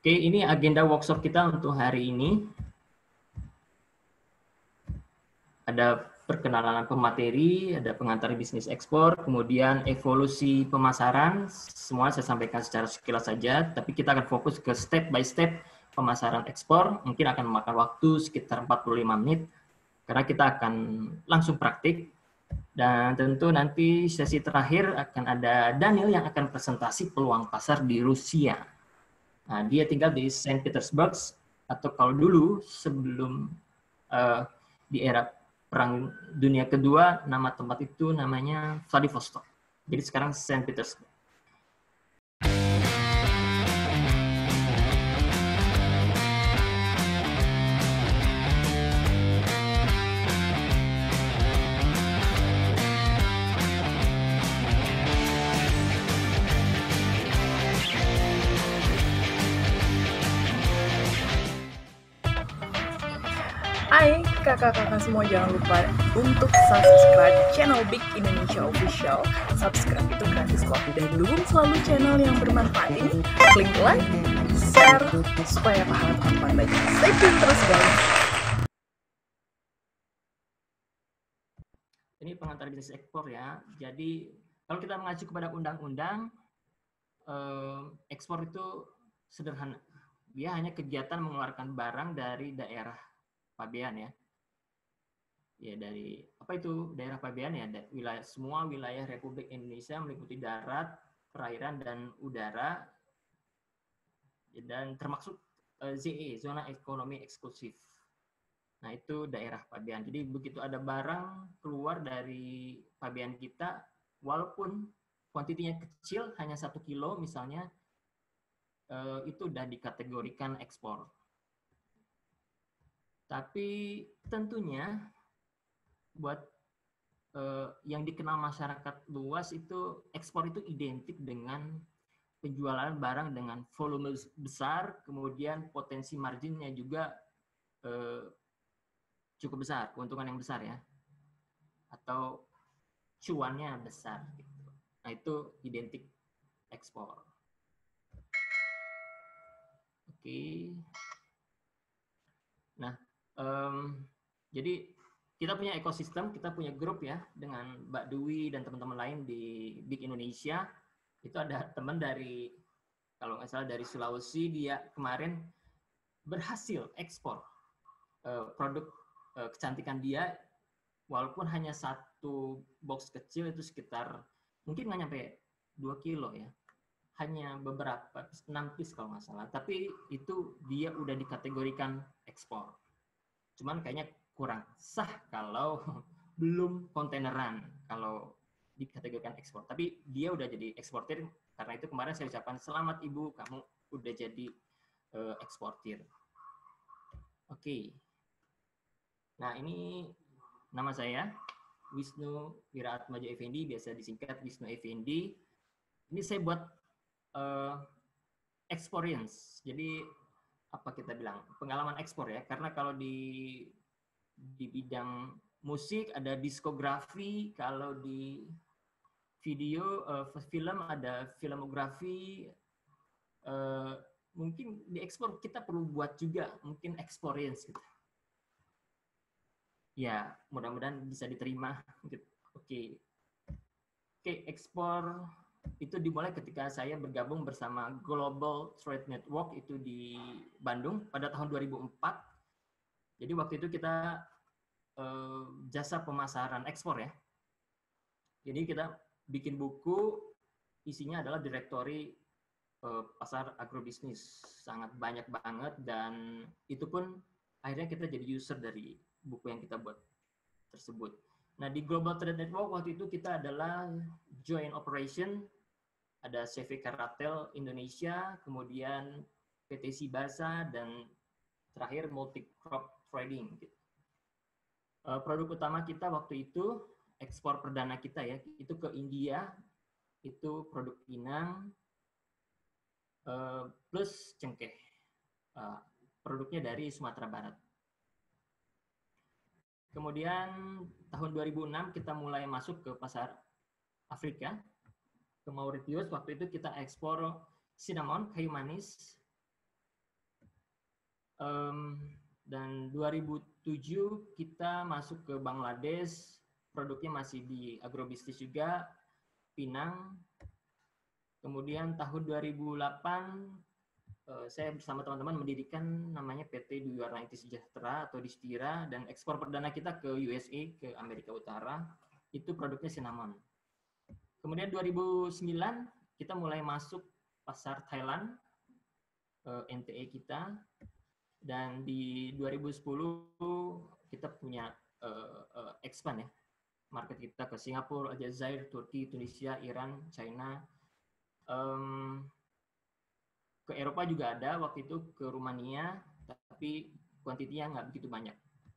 Oke, ini agenda workshop kita untuk hari ini. Ada perkenalan pemateri, ada pengantar bisnis ekspor, kemudian evolusi pemasaran. Semua saya sampaikan secara sekilas saja, tapi kita akan fokus ke step by step pemasaran ekspor. Mungkin akan memakan waktu sekitar 45 menit, karena kita akan langsung praktik. Dan tentu nanti sesi terakhir akan ada Daniel yang akan presentasi peluang pasar di Rusia. Nah, dia tinggal di Saint Petersburg, atau kalau dulu sebelum di era Perang Dunia Kedua, nama tempat itu namanya Vladivostok. Jadi sekarang Saint Petersburg. Hai kakak-kakak semua, jangan lupa untuk subscribe channel Big Indonesia Official. Subscribe itu gratis kok, dan dukung selalu channel yang bermanfaat ini. Klik like, share, supaya pahala teman banyak. Stay tune terus guys. Ini pengantar bisnis ekspor ya. Jadi kalau kita mengacu kepada undang-undang, ekspor itu sederhana. Dia hanya kegiatan mengeluarkan barang dari daerah pabean ya. Ya, dari apa itu daerah pabean ya? Wilayah, semua wilayah Republik Indonesia meliputi darat, perairan dan udara, dan termasuk ZE, zona ekonomi eksklusif. Nah, itu daerah pabean. Jadi begitu ada barang keluar dari pabean kita, walaupun kuantitinya kecil, hanya 1 kilo misalnya, itu sudah dikategorikan ekspor. Tapi tentunya buat yang dikenal masyarakat luas itu, ekspor itu identik dengan penjualan barang dengan volume besar, kemudian potensi marginnya juga cukup besar, keuntungan yang besar ya, atau cuannya besar gitu. Nah, itu identik ekspor. Oke. Nah, jadi kita punya ekosistem, kita punya grup ya, dengan Mbak Dwi dan teman-teman lain di Big Indonesia. Itu ada teman dari, kalau nggak salah dari Sulawesi, dia kemarin berhasil ekspor produk kecantikan dia, walaupun hanya 1 box kecil, itu sekitar mungkin nggak nyampe 2 kilo ya, hanya beberapa 6 piece kalau nggak salah, tapi itu dia udah dikategorikan ekspor. Cuman kayaknya kurang sah kalau belum kontaineran kalau dikategorikan ekspor. Tapi dia udah jadi eksportir, karena itu kemarin saya ucapkan selamat Ibu, kamu udah jadi eksportir. Oke. Nah, ini nama saya Wisnu Wiraatmaja Effendi, biasa disingkat Wisnu Effendi. Ini saya buat experience. Jadi apa kita bilang, pengalaman ekspor ya, karena kalau di bidang musik ada diskografi, kalau di video film ada filmografi, mungkin di ekspor kita perlu buat juga mungkin experience gitu. Ya, mudah-mudahan bisa diterima gitu. Oke, ekspor itu dimulai ketika saya bergabung bersama Global Trade Network itu di Bandung pada tahun 2004. Jadi waktu itu kita jasa pemasaran ekspor ya. Jadi kita bikin buku, isinya adalah direktori pasar agrobisnis, sangat banyak banget, dan itu pun akhirnya kita jadi user dari buku yang kita buat tersebut. Nah, di Global Trade Network waktu itu kita adalah joint operation, ada CV Karatel Indonesia, kemudian PT Sibasa, dan terakhir Multi Crop Trading. Produk utama kita waktu itu, ekspor perdana kita ya, itu ke India, itu produk inang plus cengkeh. Produknya dari Sumatera Barat. Kemudian tahun 2006 kita mulai masuk ke pasar Afrika, ke Mauritius. Waktu itu kita ekspor cinnamon, kayu manis, Dan 2007 kita masuk ke Bangladesh, produknya masih di agrobisnis juga, Pinang. Kemudian tahun 2008 saya bersama teman-teman mendirikan namanya PT Dwi Warna Inti Sejahtera atau Distira, dan ekspor perdana kita ke USA, ke Amerika Utara, itu produknya cinnamon. Kemudian 2009 kita mulai masuk pasar Thailand, NTE kita, dan di 2010 kita punya expand ya, market kita ke Singapura, Aljazair, Turki, Tunisia, Iran, China. Ke Eropa juga ada waktu itu, ke Rumania, tapi kuantitinya nggak begitu banyak.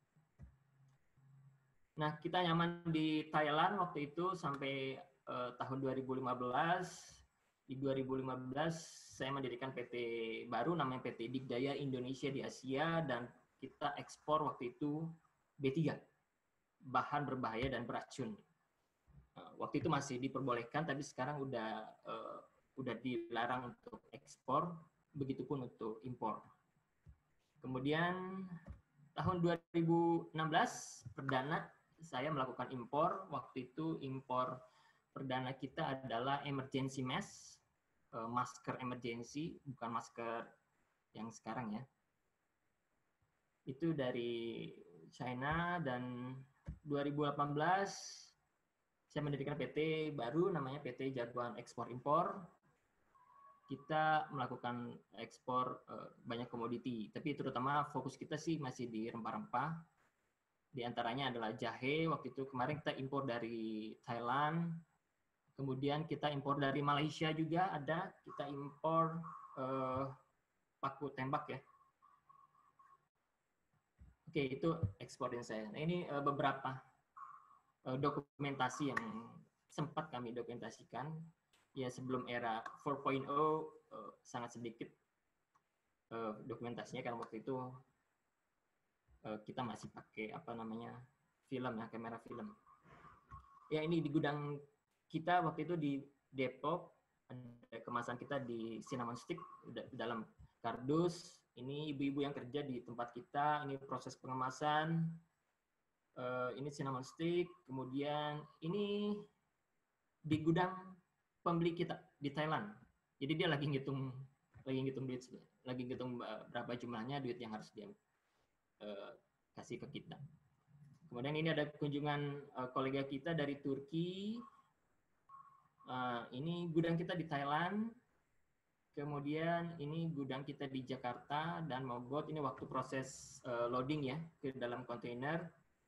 Nah, kita nyaman di Thailand waktu itu sampai tahun 2015. Di 2015 saya mendirikan PT baru namanya PT Digdaya Indonesia di Asia, dan kita ekspor waktu itu B3, bahan berbahaya dan beracun. Waktu itu masih diperbolehkan, tapi sekarang udah dilarang untuk ekspor, begitupun untuk impor. Kemudian tahun 2016 perdana saya melakukan impor. Waktu itu impor perdana kita adalah emergency mask, masker emergency, bukan masker yang sekarang ya. Itu dari China, dan 2018 saya mendirikan PT baru namanya PT Jagoan Ekspor Impor. Kita melakukan ekspor banyak komoditi, tapi terutama fokus kita sih masih di rempah-rempah. Di antaranya adalah jahe. Waktu itu kemarin kita impor dari Thailand. Kemudian kita impor dari Malaysia juga ada. Kita impor paku tembak ya. Oke, itu ekspornya saya. Nah, ini beberapa dokumentasi yang sempat kami dokumentasikan. Ya, sebelum era 4.0 sangat sedikit dokumentasinya, karena waktu itu kita masih pakai film ya, kamera film. Ya, ini di gudang kita waktu itu di Depok, ada kemasan kita di cinnamon stick dalam kardus. Ini ibu-ibu yang kerja di tempat kita, ini proses pengemasan. Ini cinnamon stick, kemudian ini di gudang pembeli kita di Thailand. Jadi dia lagi ngitung duit, lagi ngitung berapa jumlahnya duit yang harus dia kasih ke kita. Kemudian ini ada kunjungan kolega kita dari Turki. Ini gudang kita di Thailand. Kemudian ini gudang kita di Jakarta dan Mogot. Ini waktu proses loading ya ke dalam kontainer.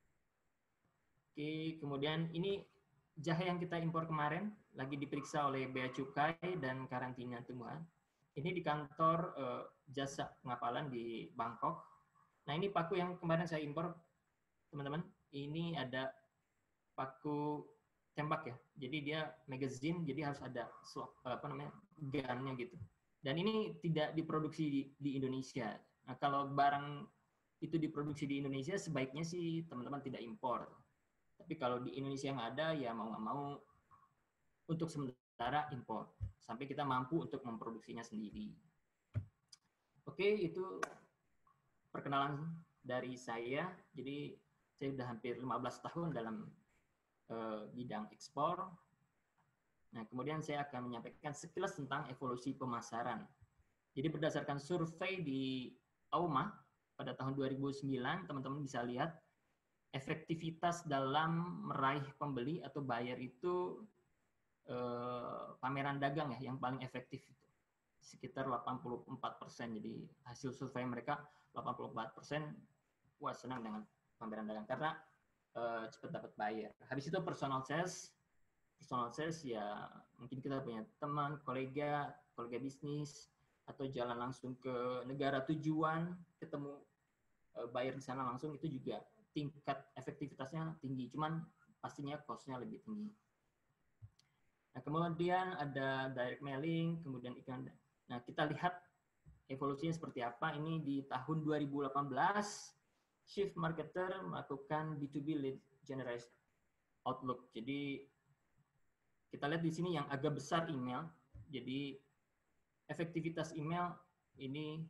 Oke, kemudian ini jahe yang kita impor kemarin lagi diperiksa oleh Bea Cukai dan karantina tumbuhan. Ini di kantor jasa pengapalan di Bangkok. Nah, ini paku yang kemarin saya impor, teman-teman. Ini ada paku tembak ya. Jadi dia magazine, jadi harus ada gunnya gitu. Dan ini tidak diproduksi di Indonesia. Nah, kalau barang itu diproduksi di Indonesia, sebaiknya sih teman-teman tidak impor. Tapi kalau di Indonesia yang ada, ya mau nggak mau untuk sementara impor, sampai kita mampu untuk memproduksinya sendiri. Oke, itu perkenalan dari saya. Jadi saya sudah hampir 15 tahun dalam bidang ekspor. Nah, kemudian saya akan menyampaikan sekilas tentang evolusi pemasaran. Jadi berdasarkan survei di AUMA pada tahun 2009, teman-teman bisa lihat efektivitas dalam meraih pembeli atau buyer itu pameran dagang ya yang paling efektif itu sekitar 84%. Jadi hasil survei mereka 84%, wah senang dengan pameran dagang karena cepat dapat buyer. Habis itu personal sales ya mungkin kita punya teman, kolega bisnis, atau jalan langsung ke negara tujuan, ketemu buyer di sana langsung, itu juga tingkat efektivitasnya tinggi, cuman pastinya cost-nya lebih tinggi. Nah, kemudian ada direct mailing, kemudian iklan. Nah, kita lihat evolusinya seperti apa. Ini di tahun 2018, Chief Marketer melakukan B2B lead generation outlook. Jadi kita lihat di sini yang agak besar email. Jadi efektivitas email ini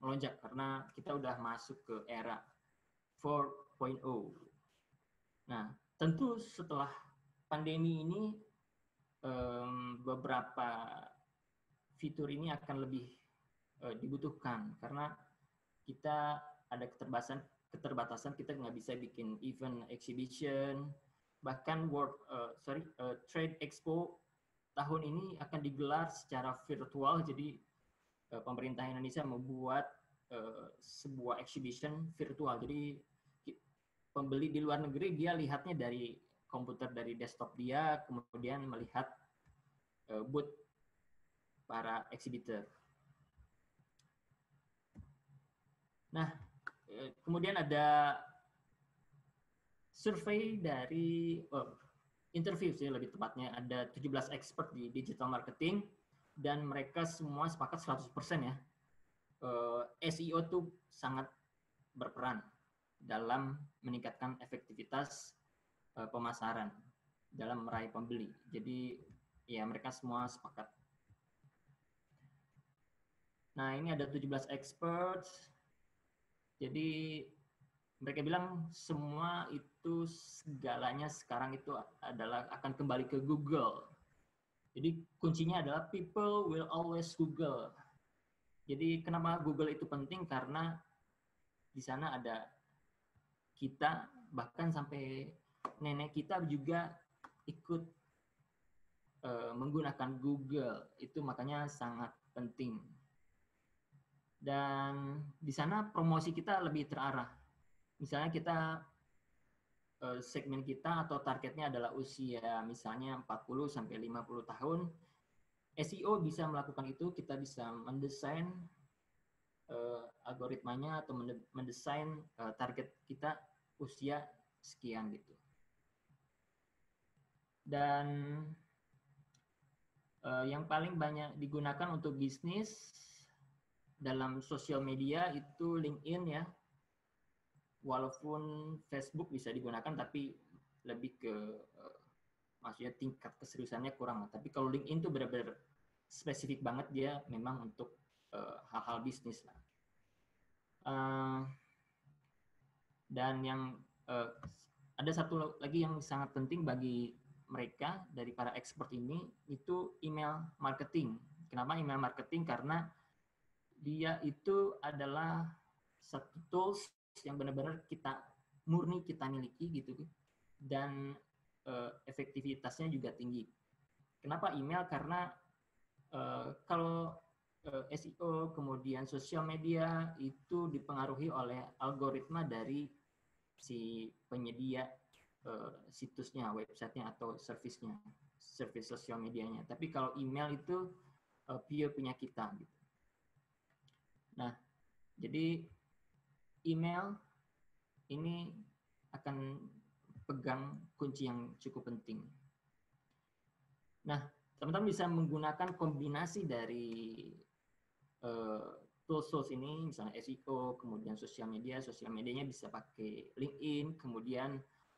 melonjak karena kita udah masuk ke era 4.0. Nah, tentu setelah pandemi ini beberapa fitur ini akan lebih dibutuhkan karena kita ada keterbatasan, kita nggak bisa bikin event exhibition, bahkan Trade Expo tahun ini akan digelar secara virtual. Jadi pemerintah Indonesia membuat sebuah exhibition virtual. Jadi pembeli di luar negeri dia lihatnya dari komputer, dari desktop dia, kemudian melihat booth para exhibitor. Nah, kemudian ada survei dari interview sih lebih tepatnya, ada 17 expert di digital marketing dan mereka semua sepakat 100% ya. SEO tuh sangat berperan dalam meningkatkan efektivitas pemasaran dalam meraih pembeli. Jadi ya mereka semua sepakat. Nah, ini ada 17 experts. Jadi mereka bilang semua itu segalanya sekarang itu adalah akan kembali ke Google. Jadi kuncinya adalah people will always Google. Jadi kenapa Google itu penting? Karena di sana ada kita, bahkan sampai nenek kita juga ikut menggunakan Google. Itu makanya sangat penting. Dan di sana promosi kita lebih terarah. Misalnya kita segmen kita atau targetnya adalah usia misalnya 40 sampai 50 tahun. SEO bisa melakukan itu, kita bisa mendesain algoritmanya atau mendesain target kita usia sekian gitu. Dan yang paling banyak digunakan untuk bisnis dalam sosial media itu LinkedIn ya. Walaupun Facebook bisa digunakan tapi lebih ke maksudnya tingkat keseriusannya kurang. Tapi kalau LinkedIn itu benar-benar spesifik banget, dia memang untuk hal-hal bisnis lah. Dan yang ada satu lagi yang sangat penting bagi mereka dari para expert ini itu email marketing. Kenapa email marketing? Karena dia itu adalah satu tools yang benar-benar murni kita miliki gitu, dan efektivitasnya juga tinggi. Kenapa email? Karena kalau SEO kemudian sosial media itu dipengaruhi oleh algoritma dari si penyedia situsnya, websitenya atau service sosial medianya. Tapi kalau email itu pure punya kita gitu. Nah, jadi email ini akan pegang kunci yang cukup penting. Nah, teman-teman bisa menggunakan kombinasi dari tools ini, misalnya SEO, kemudian sosial medianya bisa pakai LinkedIn, kemudian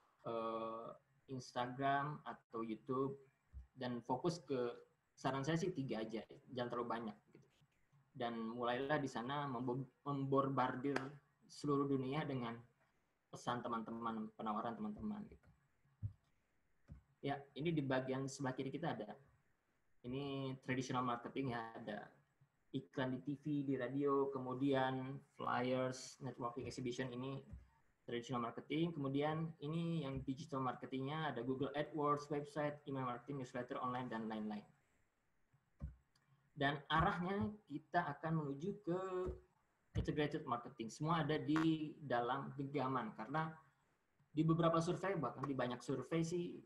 Instagram atau YouTube, dan fokus ke, saran saya sih 3 aja, jangan terlalu banyak. Dan mulailah di sana memborbardir seluruh dunia dengan pesan teman-teman, penawaran teman-teman gitu. Ya, ini di bagian sebelah kiri kita ada. Ini traditional marketing ya, ada iklan di TV, di radio, kemudian flyers, networking exhibition, ini traditional marketing. Kemudian ini yang digital marketingnya ada Google AdWords, website, email marketing, newsletter, online, dan lain-lain. Dan arahnya kita akan menuju ke integrated marketing. Semua ada di dalam genggaman, karena di beberapa survei, bahkan di banyak survei sih,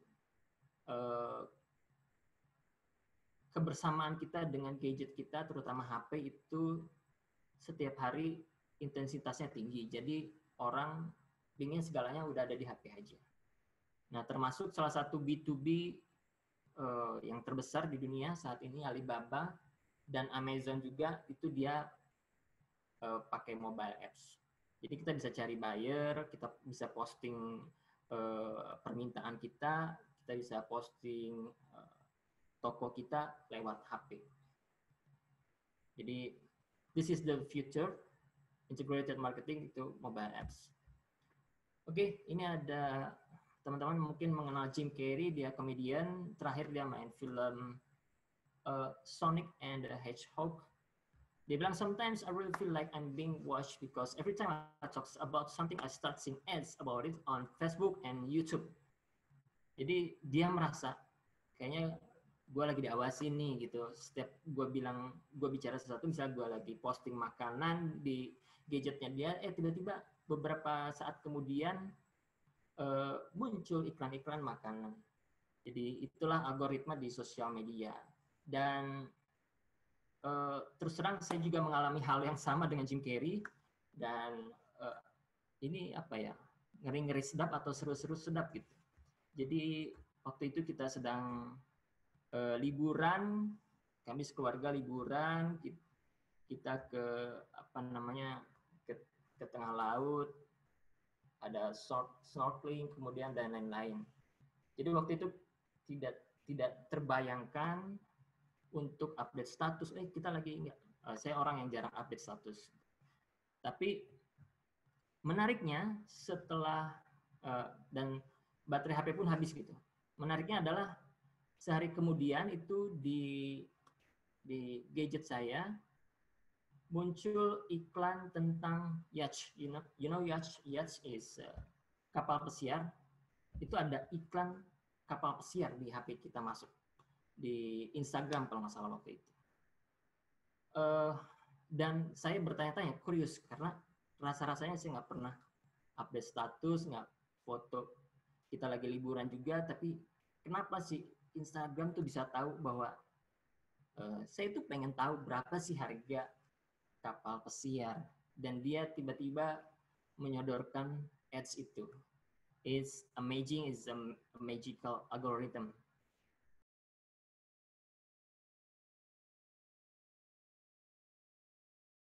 kebersamaan kita dengan gadget kita, terutama HP, itu setiap hari intensitasnya tinggi. Jadi orang ingin segalanya udah ada di HP aja. Nah, termasuk salah satu B2B yang terbesar di dunia saat ini, Alibaba, dan Amazon juga, itu dia pakai mobile apps. Jadi kita bisa cari buyer, kita bisa posting permintaan kita bisa posting toko kita lewat HP. Jadi this is the future. integrated marketing itu mobile apps. Oke, ini ada teman-teman mungkin mengenal Jim Carrey, dia komedian, terakhir dia main film Sonic and the Hedgehog. Dia bilang, sometimes I really feel like I'm being watched because every time I talk about something, I start seeing ads about it on Facebook and YouTube. Jadi dia merasa kayaknya gue lagi diawasi nih gitu. Setiap gue bicara sesuatu, misalnya gue lagi posting makanan di gadgetnya dia, tiba-tiba beberapa saat kemudian muncul iklan-iklan makanan. Jadi itulah algoritma di sosial media. Dan terus terang saya juga mengalami hal yang sama dengan Jim Carrey, dan ini apa ya, ngeri-ngeri sedap atau seru-seru sedap gitu. Jadi waktu itu kita sedang liburan, kami sekeluarga liburan, kita ke ke tengah laut, ada snorkeling, kemudian dan lain-lain. Jadi waktu itu tidak terbayangkan untuk update status, kita lagi enggak. Saya orang yang jarang update status. Tapi menariknya setelah dan baterai HP pun habis gitu. Menariknya adalah sehari kemudian itu di gadget saya muncul iklan tentang yacht. You know yacht is kapal pesiar. Itu ada iklan kapal pesiar di HP kita masuk. Di Instagram kalau nggak salah waktu itu. Dan saya bertanya-tanya, kurios, karena rasa-rasanya saya nggak pernah update status, nggak foto kita lagi liburan juga, tapi kenapa sih Instagram tuh bisa tahu bahwa saya tuh pengen tahu berapa sih harga kapal pesiar, dan dia tiba-tiba menyodorkan ads itu. It's amazing, it's a magical algorithm.